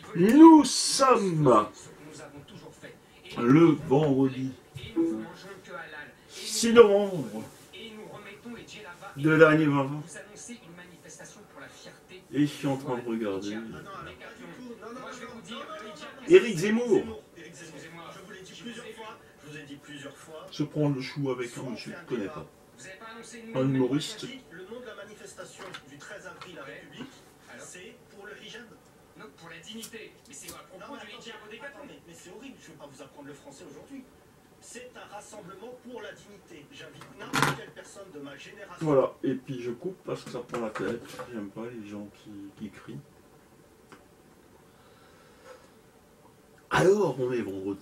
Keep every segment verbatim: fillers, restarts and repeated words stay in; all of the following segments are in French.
Nous sommes le vendredi six novembre de l'année vingt. Et je suis en train de regarder Éric Zemmour se prendre le chou avec un monsieur que je ne connais pas. Un humoriste. Le nom de la manifestation du treize avril à la République, c'est pour le hijab. Non, pour la dignité. Mais c'est à propos du hijab au décathlon. Mais, mais c'est horrible, je ne vais pas vous apprendre le français aujourd'hui. C'est un rassemblement pour la dignité. J'invite n'importe quelle personne de ma génération. Voilà, et puis je coupe parce que ça prend la tête. J'aime pas les gens qui, qui crient. Alors, on est vendredi.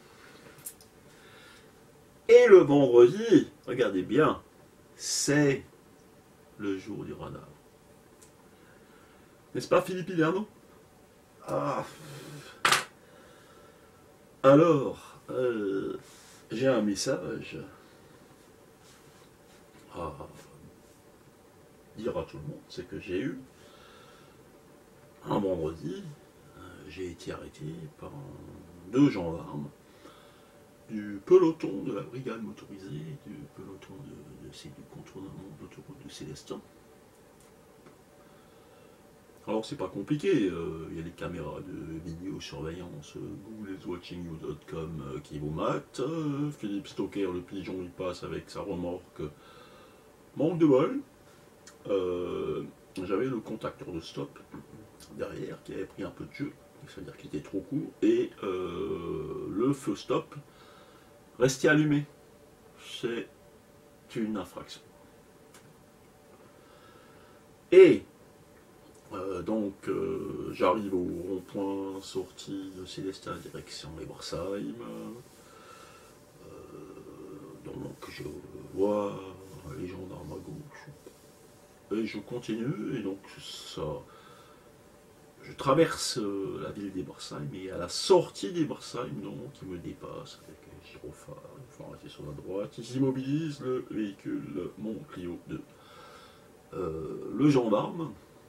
Et le vendredi, regardez bien, c'est le jour du renard. N'est-ce pas, Philippe Hiderno? Ah. Alors, euh, j'ai un message à dire à tout le monde, c'est que j'ai eu un vendredi, euh, j'ai été arrêté par deux gendarmes du peloton de la brigade motorisée, du peloton de, de, de, du contournement d'autoroute de Célestin. Alors c'est pas compliqué, euh, il y a les caméras de vidéosurveillance, euh, google is watching you dot com euh, qui vous matent, euh, Philippe Stocker, le pigeon, il passe avec sa remorque, manque de bol. Euh, J'avais le contacteur de stop derrière qui avait pris un peu de jeu, c'est-à-dire qu'il était trop court, et euh, le feu stop restait allumé. C'est une infraction. Et euh, donc euh, j'arrive au rond-point sortie de Célestin direction Ebersheim. Euh, donc je vois les gendarmes à gauche. Et je continue, et donc ça. Je traverse euh, la ville d'Ebersheim, et à la sortie d'Ebersheim, donc, il me dépasse avec un gyrophare, il faut arrêter sur la droite, il s'immobilise le véhicule, mon Clio deux. Euh, le gendarme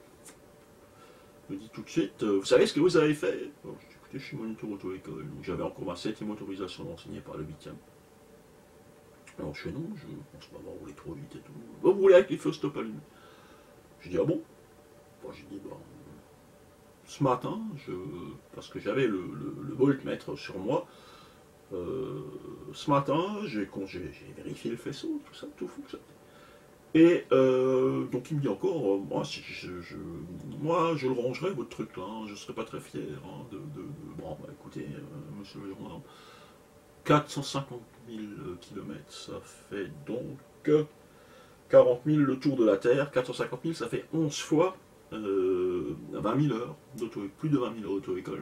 me dit tout de suite, euh, vous savez ce que vous avez fait? Alors, je dis, écoutez, je suis moniteur auto-école, donc j'avais encore ma septième autorisation d'enseigner par le huitième. Alors je fais non, je pense pas avoir roulé trop vite et tout. Vous roulez avec les feux stop allumés. Je dis, ah bon? Bon, j'ai dit, bah, ce matin, je, parce que j'avais le, le, le voltmètre sur moi, euh, ce matin, j'ai vérifié le faisceau, tout ça, tout fonctionne. Et euh, donc il me dit encore, euh, moi, si je, je, moi je le rangerai votre truc là, hein, je ne serais pas très fier hein, de, de, de... Bon, bah écoutez, euh, monsieur le gendarme, quatre cent cinquante mille kilomètres, ça fait donc quarante mille le tour de la Terre, quatre cent cinquante mille, ça fait onze fois euh, vingt mille heures, plus de vingt mille heures d'auto-école.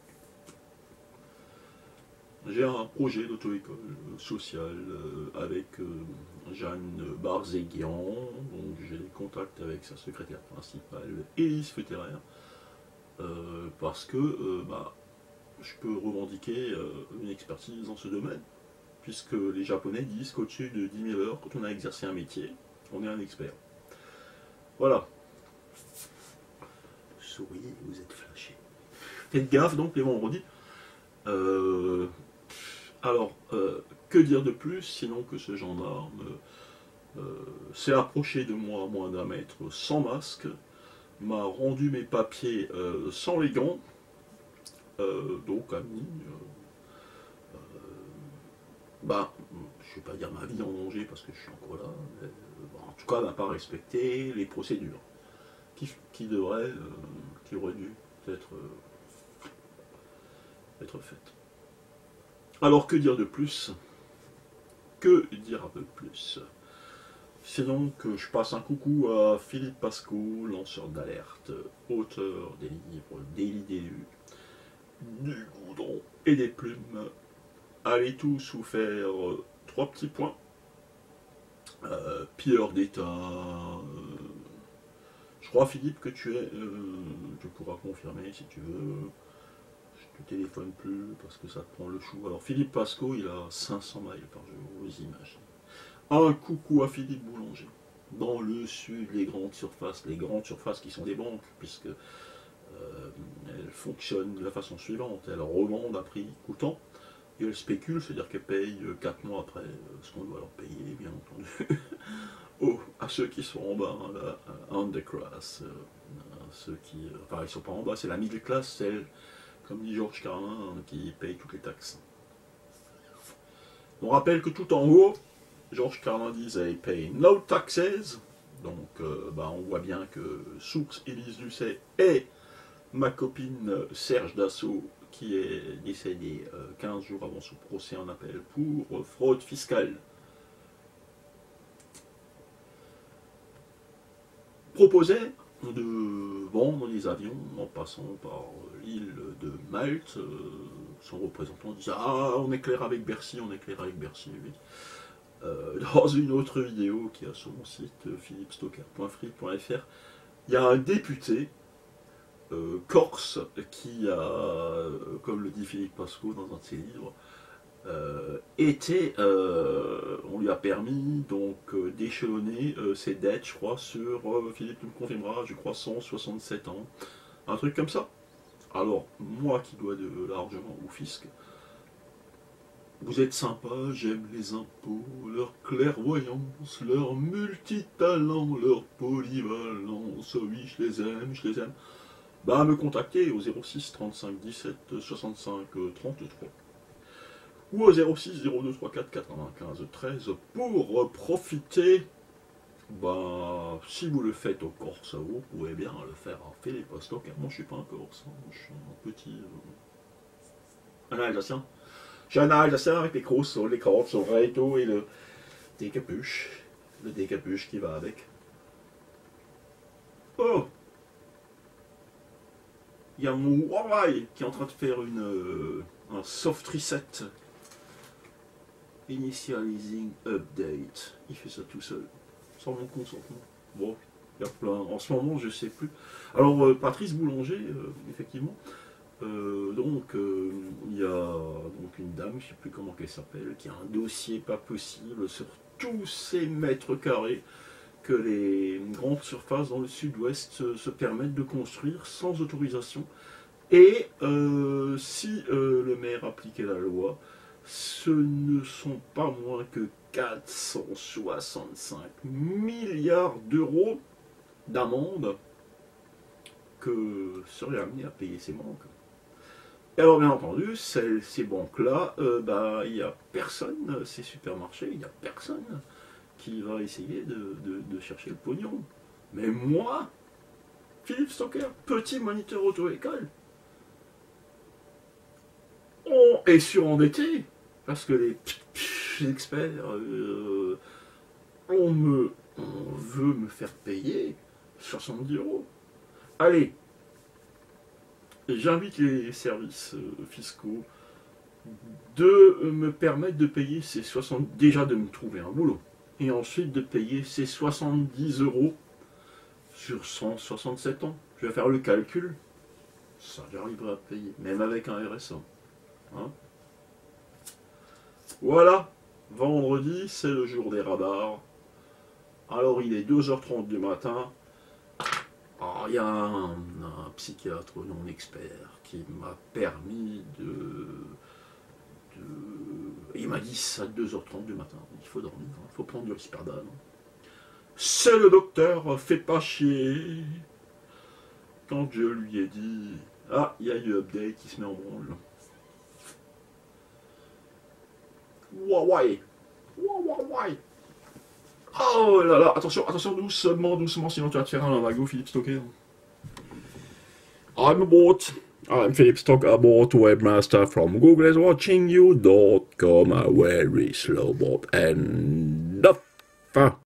J'ai un projet d'auto-école sociale euh, avec euh, Jeanne Barzéguian, donc j'ai des contacts avec sa secrétaire principale, Élise Futterer, euh, parce que euh, bah, je peux revendiquer euh, une expertise dans ce domaine, puisque les Japonais disent qu'au-dessus de dix mille heures, quand on a exercé un métier, on est un expert. Voilà. Souriez, vous êtes flashés. Faites gaffe donc les vendredis. Euh, alors, euh, que dire de plus, sinon que ce gendarme euh, s'est approché de moi à moins d'un mètre sans masque, m'a rendu mes papiers euh, sans les gants, euh, donc a mis, euh, euh, bah, je ne vais pas dire ma vie en danger parce que je suis encore là, mais, euh, en tout cas n'a pas respecté les procédures qui, qui devraient, euh, qui auraient dû être, euh, être faites. Alors que dire de plus? Que dire un peu plus? Sinon que je passe un coucou à Philippe Pasco, lanceur d'alerte, auteur des livres Délit d'élu, du goudron et des plumes. Allez tous vous faire euh, trois petits points. Euh, pilleur d'État. Euh, je crois Philippe que tu es. Euh, tu pourras confirmer si tu veux. Je te téléphone plus parce que ça te prend le chou. Alors Philippe Pasco, il a cinq cents mails par jour, vous imaginez. Un coucou à Philippe Boulanger. Dans le sud, les grandes surfaces, les grandes surfaces qui sont des banques, puisque Euh, elle fonctionne de la façon suivante, elle revend à prix coûtant, et elle spécule, c'est-à-dire qu'elle paye quatre mois après ce qu'on doit leur payer, bien entendu, oh, à ceux qui sont en bas, hein, la underclass, euh, ceux qui, enfin ils sont pas en bas, c'est la middle class, celle, comme dit Georges Carlin, hein, qui paye toutes les taxes. On rappelle que tout en haut, Georges Carlin disait « pay no taxes », donc euh, bah, on voit bien que Source Élise Lucet et ma copine Serge Dassault, qui est décédée euh, quinze jours avant son procès en appel pour euh, fraude fiscale, proposait de vendre des avions en passant par l'île de Malte. Euh, son représentant disait « Ah, on éclaire avec Bercy, on éclaire avec Bercy. Oui. » euh, Dans une autre vidéo qui est sur mon site philippe stocker point free point f r, il y a un député euh, corse qui a, euh, comme le dit Philippe Pasco dans un de ses livres, Euh, était, euh, on lui a permis donc euh, d'échelonner euh, ses dettes, je crois, sur, euh, Philippe me confirmera, je crois cent soixante-sept ans, un truc comme ça. Alors, moi qui dois de l'argent au fisc, vous êtes sympa, j'aime les impôts, leur clairvoyance, leur multitalent, leur polyvalence, oui, je les aime, je les aime. Bah, me contacter au zéro six trente-cinq dix-sept soixante-cinq trente-trois. Ou au zéro six zéro deux trente-quatre quatre-vingt-quinze treize pour profiter. Ben, si vous le faites au Corse, vous pouvez bien le faire à Philippe Stocker. Moi, je suis pas un Corse, hein. Je suis un petit. Euh... Un Alsacien. Je suis un Alsacien avec les crosses sur les cordes, sur le réto et le décapuche. Le décapuche qui va avec. Oh! Il y a mon Huawei qui est en train de faire une, euh, un soft reset. Initializing update. Il fait ça tout seul, sans mon consentement. Bon, il y a plein. En ce moment, je sais plus. Alors, euh, Patrice Boulanger, euh, effectivement. Euh, donc, euh, il y a donc une dame, je ne sais plus comment elle s'appelle, qui a un dossier pas possible sur tous ces mètres carrés que les grandes surfaces dans le sud-ouest se, se permettent de construire sans autorisation. Et euh, si euh, le maire appliquait la loi, ce ne sont pas moins que quatre cent soixante-cinq milliards d'euros d'amende que seraient amenés à payer ces banques. Et alors bien entendu, ces, ces banques-là, euh, bah, il n'y a personne, ces supermarchés, il n'y a personne qui va essayer de, de, de chercher le pognon. Mais moi, Philippe Stocker, petit moniteur auto-école, on est surendetté. Parce que les, les experts, euh, on, me, on veut me faire payer soixante-dix euros. Allez, j'invite les services euh, fiscaux de me permettre de payer ces soixante, déjà de me trouver un boulot, et ensuite de payer ces soixante-dix euros sur cent soixante-sept ans. Je vais faire le calcul, ça j'arriverai à payer, même avec un R S A. Hein? Voilà, vendredi, c'est le jour des radars. Alors il est deux heures trente du matin. Alors, il y a un, un psychiatre non expert qui m'a permis de, de... Il m'a dit ça à deux heures trente du matin. Il faut dormir, il faut prendre du Risperdal. C'est le docteur, fais pas chier. Quand je lui ai dit, ah, il y a eu update qui se met en branle. Huawei. Huawei. Oh là là, attention, attention, doucement, doucement, sinon tu vas te faire un wago, Philippe Stocker. I'm about, I'm Philippe Stocker, about webmaster from Google is watching you dot com, a very slow bot, and the